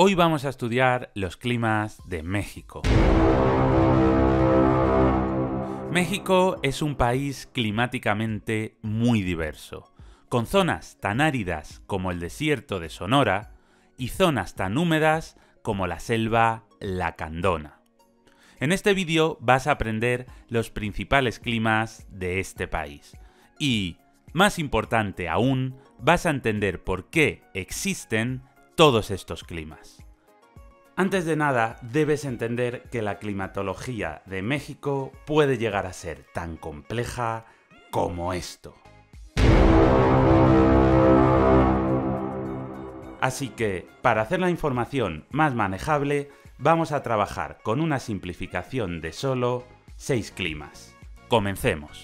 Hoy vamos a estudiar los climas de México. México es un país climáticamente muy diverso, con zonas tan áridas como el desierto de Sonora y zonas tan húmedas como la selva lacandona. En este vídeo vas a aprender los principales climas de este país y, más importante aún, vas a entender por qué existen todos estos climas. Antes de nada, debes entender que la climatología de México puede llegar a ser tan compleja como esto. Así que, para hacer la información más manejable, vamos a trabajar con una simplificación de solo 6 climas. Comencemos.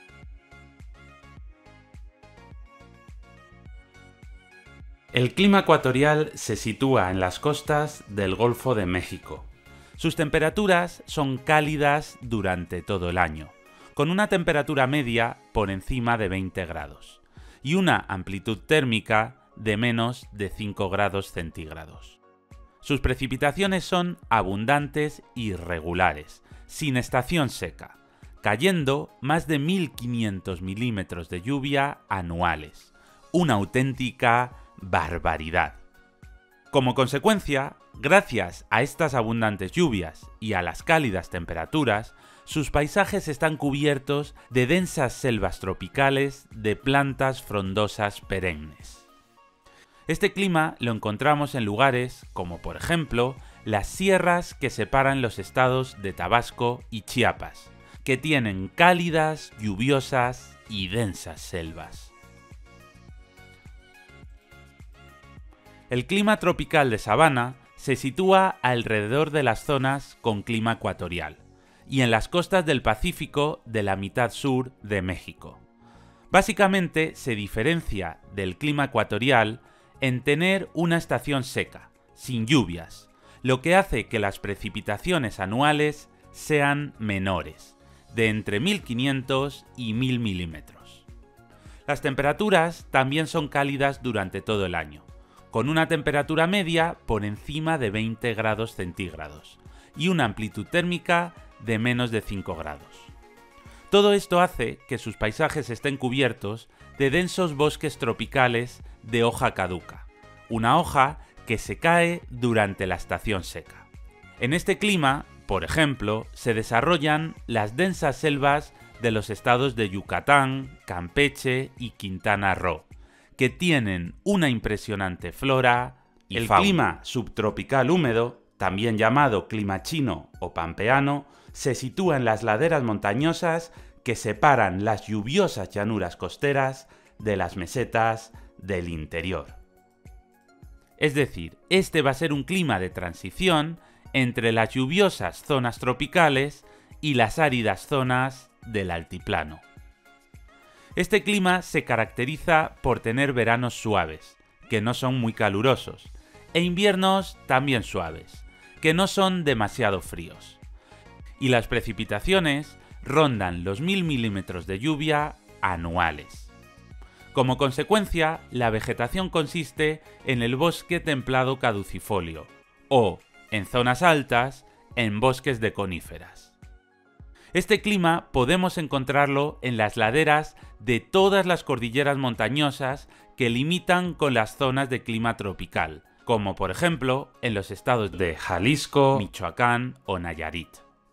El clima ecuatorial se sitúa en las costas del Golfo de México. Sus temperaturas son cálidas durante todo el año, con una temperatura media por encima de 20 grados y una amplitud térmica de menos de 5 grados centígrados. Sus precipitaciones son abundantes y regulares, sin estación seca, cayendo más de 1.500 milímetros de lluvia anuales, una auténtica barbaridad. Como consecuencia, gracias a estas abundantes lluvias y a las cálidas temperaturas, sus paisajes están cubiertos de densas selvas tropicales de plantas frondosas perennes. Este clima lo encontramos en lugares como, por ejemplo, las sierras que separan los estados de Tabasco y Chiapas, que tienen cálidas, lluviosas y densas selvas. El clima tropical de sabana se sitúa alrededor de las zonas con clima ecuatorial y en las costas del Pacífico de la mitad sur de México. Básicamente se diferencia del clima ecuatorial en tener una estación seca, sin lluvias, lo que hace que las precipitaciones anuales sean menores, de entre 1.500 y 1.000 milímetros. Las temperaturas también son cálidas durante todo el año, con una temperatura media por encima de 20 grados centígrados y una amplitud térmica de menos de 5 grados. Todo esto hace que sus paisajes estén cubiertos de densos bosques tropicales de hoja caduca, una hoja que se cae durante la estación seca. En este clima, por ejemplo, se desarrollan las densas selvas de los estados de Yucatán, Campeche y Quintana Roo, que tienen una impresionante flora y fauna. El clima subtropical húmedo, también llamado clima chino o pampeano, se sitúa en las laderas montañosas que separan las lluviosas llanuras costeras de las mesetas del interior. Es decir, este va a ser un clima de transición entre las lluviosas zonas tropicales y las áridas zonas del altiplano. Este clima se caracteriza por tener veranos suaves, que no son muy calurosos, e inviernos también suaves, que no son demasiado fríos. Y las precipitaciones rondan los 1.000 milímetros de lluvia anuales. Como consecuencia, la vegetación consiste en el bosque templado caducifolio, o, en zonas altas, en bosques de coníferas. Este clima podemos encontrarlo en las laderas de todas las cordilleras montañosas que limitan con las zonas de clima tropical, como por ejemplo en los estados de Jalisco, Michoacán o Nayarit.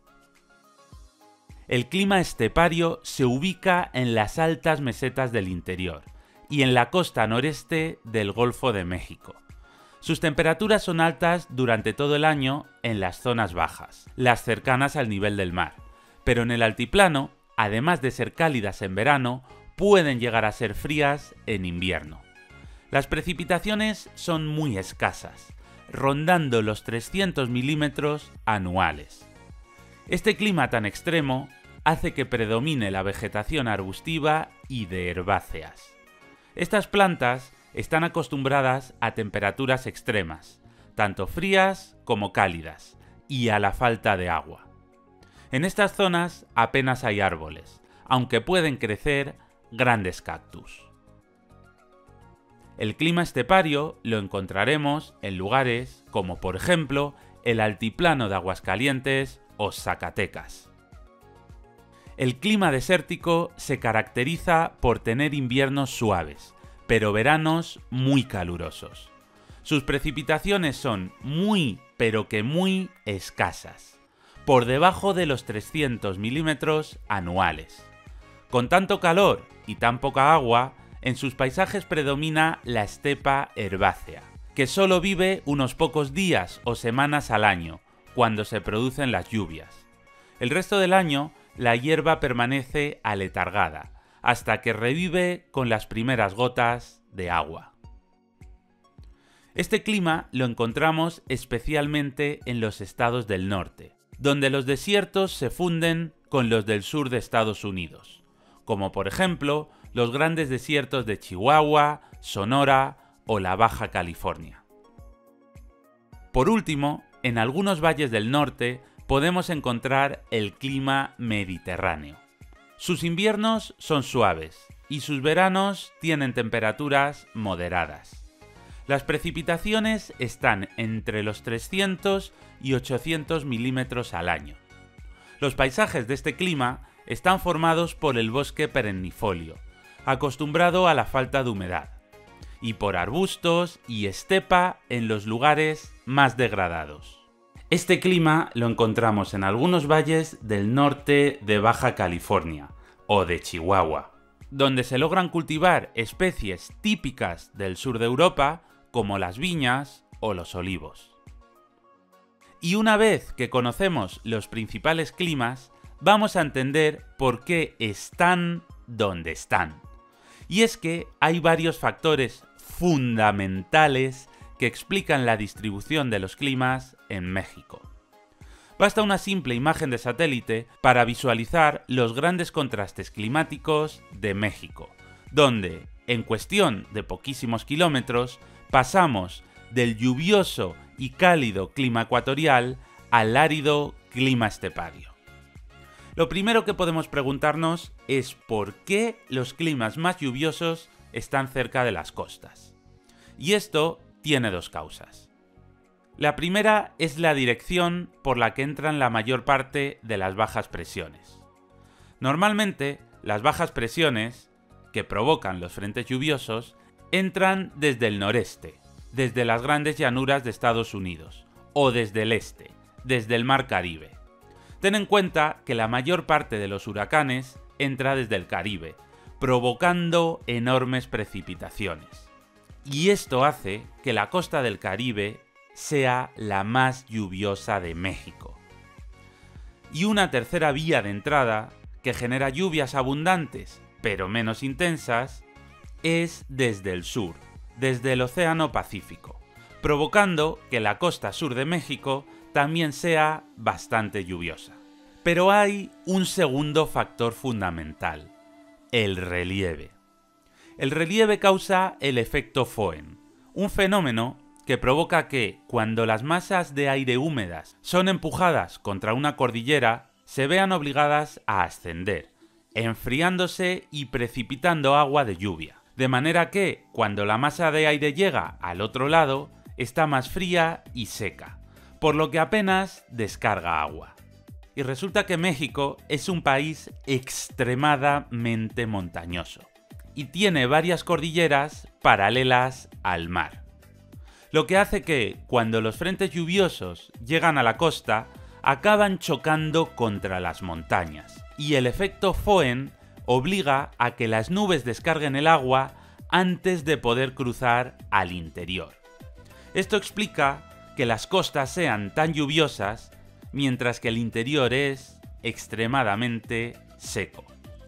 El clima estepario se ubica en las altas mesetas del interior y en la costa noreste del Golfo de México. Sus temperaturas son altas durante todo el año en las zonas bajas, las cercanas al nivel del mar, pero en el altiplano, además de ser cálidas en verano, pueden llegar a ser frías en invierno. Las precipitaciones son muy escasas, rondando los 300 milímetros anuales. Este clima tan extremo hace que predomine la vegetación arbustiva y de herbáceas. Estas plantas están acostumbradas a temperaturas extremas, tanto frías como cálidas, y a la falta de agua. En estas zonas apenas hay árboles, aunque pueden crecer grandes cactus. El clima estepario lo encontraremos en lugares como, por ejemplo, el altiplano de Aguascalientes o Zacatecas. El clima desértico se caracteriza por tener inviernos suaves, pero veranos muy calurosos. Sus precipitaciones son muy, pero que muy escasas, por debajo de los 300 milímetros anuales. Con tanto calor y tan poca agua, en sus paisajes predomina la estepa herbácea, que solo vive unos pocos días o semanas al año, cuando se producen las lluvias. El resto del año, la hierba permanece aletargada, hasta que revive con las primeras gotas de agua. Este clima lo encontramos especialmente en los estados del norte, donde los desiertos se funden con los del sur de Estados Unidos, como por ejemplo los grandes desiertos de Chihuahua, Sonora o la Baja California. Por último, en algunos valles del norte podemos encontrar el clima mediterráneo. Sus inviernos son suaves y sus veranos tienen temperaturas moderadas. Las precipitaciones están entre los 300 y 800 milímetros al año. Los paisajes de este clima están formados por el bosque perennifolio, acostumbrado a la falta de humedad, y por arbustos y estepa en los lugares más degradados. Este clima lo encontramos en algunos valles del norte de Baja California o de Chihuahua, donde se logran cultivar especies típicas del sur de Europa como las viñas o los olivos. Y una vez que conocemos los principales climas, vamos a entender por qué están donde están. Y es que hay varios factores fundamentales que explican la distribución de los climas en México. Basta una simple imagen de satélite para visualizar los grandes contrastes climáticos de México, donde, en cuestión de poquísimos kilómetros, pasamos del lluvioso y cálido clima ecuatorial al árido clima estepario. Lo primero que podemos preguntarnos es por qué los climas más lluviosos están cerca de las costas. Y esto tiene dos causas. La primera es la dirección por la que entran la mayor parte de las bajas presiones. Normalmente, las bajas presiones, que provocan los frentes lluviosos, entran desde el noreste, desde las grandes llanuras de Estados Unidos, o desde el este, desde el Mar Caribe. Ten en cuenta que la mayor parte de los huracanes entra desde el Caribe, provocando enormes precipitaciones. Y esto hace que la costa del Caribe sea la más lluviosa de México. Y una tercera vía de entrada, que genera lluvias abundantes, pero menos intensas, es desde el sur, desde el Océano Pacífico, provocando que la costa sur de México también sea bastante lluviosa. Pero hay un segundo factor fundamental: el relieve. El relieve causa el efecto Foehn, un fenómeno que provoca que, cuando las masas de aire húmedas son empujadas contra una cordillera, se vean obligadas a ascender, enfriándose y precipitando agua de lluvia. De manera que, cuando la masa de aire llega al otro lado, está más fría y seca, por lo que apenas descarga agua. Y resulta que México es un país extremadamente montañoso, y tiene varias cordilleras paralelas al mar. Lo que hace que, cuando los frentes lluviosos llegan a la costa, acaban chocando contra las montañas, y el efecto Foehn obliga a que las nubes descarguen el agua antes de poder cruzar al interior. Esto explica que las costas sean tan lluviosas, mientras que el interior es extremadamente seco.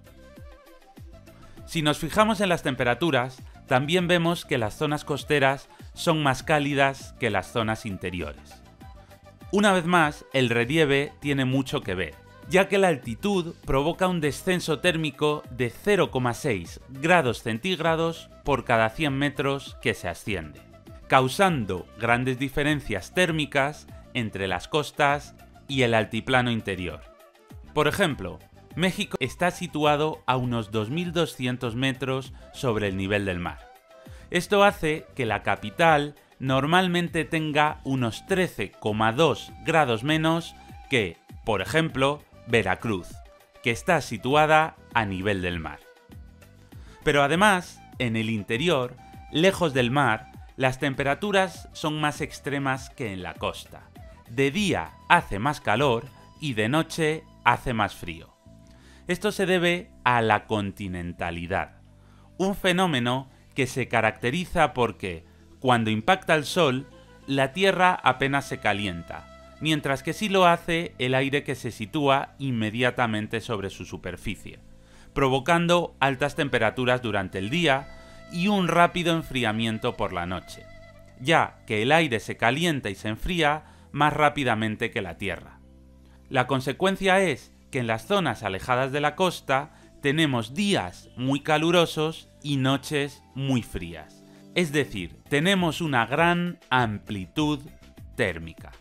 Si nos fijamos en las temperaturas, también vemos que las zonas costeras son más cálidas que las zonas interiores. Una vez más, el relieve tiene mucho que ver, ya que la altitud provoca un descenso térmico de 0,6 grados centígrados por cada 100 metros que se asciende, causando grandes diferencias térmicas entre las costas y el altiplano interior. Por ejemplo, México está situado a unos 2.200 metros sobre el nivel del mar, Esto hace que la capital normalmente tenga unos 13,2 grados menos que, por ejemplo, Veracruz, que está situada a nivel del mar. Pero además, en el interior, lejos del mar, las temperaturas son más extremas que en la costa. De día hace más calor y de noche hace más frío. Esto se debe a la continentalidad, un fenómeno que se caracteriza porque, cuando impacta el sol, la Tierra apenas se calienta, mientras que sí lo hace el aire que se sitúa inmediatamente sobre su superficie, provocando altas temperaturas durante el día y un rápido enfriamiento por la noche, ya que el aire se calienta y se enfría más rápidamente que la Tierra. La consecuencia es que en las zonas alejadas de la costa tenemos días muy calurosos y noches muy frías. Es decir, tenemos una gran amplitud térmica.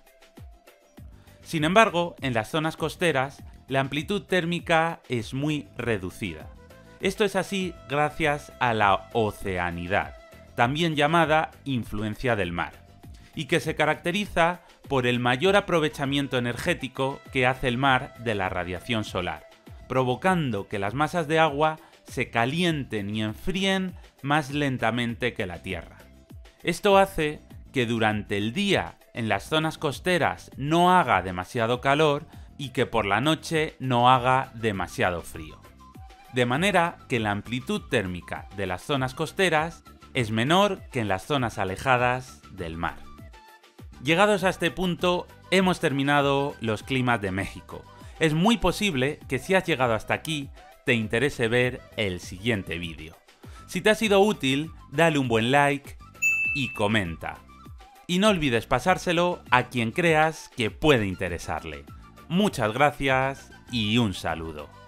Sin embargo, en las zonas costeras, la amplitud térmica es muy reducida. Esto es así gracias a la oceanidad, también llamada influencia del mar, y que se caracteriza por el mayor aprovechamiento energético que hace el mar de la radiación solar, provocando que las masas de agua se calienten y enfríen más lentamente que la Tierra. Esto hace que durante el día en las zonas costeras no haga demasiado calor y que por la noche no haga demasiado frío. De manera que la amplitud térmica de las zonas costeras es menor que en las zonas alejadas del mar. Llegados a este punto, hemos terminado los climas de México. Es muy posible que si has llegado hasta aquí, te interese ver el siguiente vídeo. Si te ha sido útil, dale un buen like y comenta. Y no olvides pasárselo a quien creas que puede interesarle. Muchas gracias y un saludo.